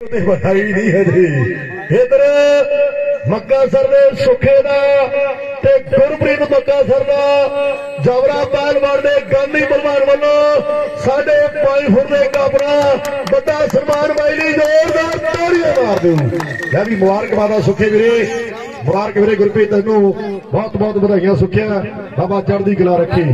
ਵਧਾਈ नहीं है जी। इधर मक्का सर ने सुखे का गुरप्रीत मक्का सर का जवरा पहलवान ने गांधी पहलवान वालों साढ़े 5 फुट के कपड़ा बड़ा सन्मान माइली जोरदार ताड़ियां मार दो। मैं भी मुबारकबाद सुखे वीरे, मुबारक वीरे गुरप्रीत तेनों बहुत बहुत बधाइयां सुखिया, बाबा चढ़दी कला रखी।